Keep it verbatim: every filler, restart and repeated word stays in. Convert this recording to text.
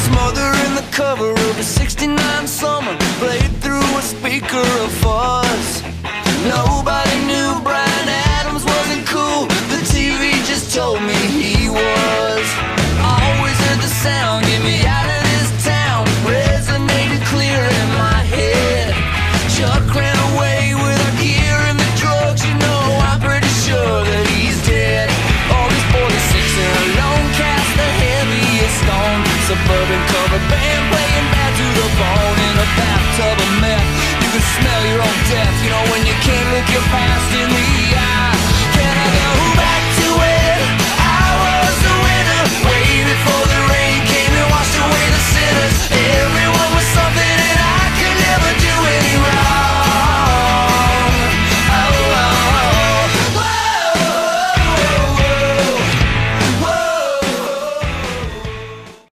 Smother in the cover of a sixty-nine summer, played through a speaker of fuzz. Nobody knew Bryan Adams wasn't cool, the T V just told me he was. Always heard the sound, get me out of this town, resonated clear in my head. Chuck ran away with our gear and the drugs, you know, I'm pretty sure that he's dead. All these forty-six and a lone cast, the heaviest on suburban coast.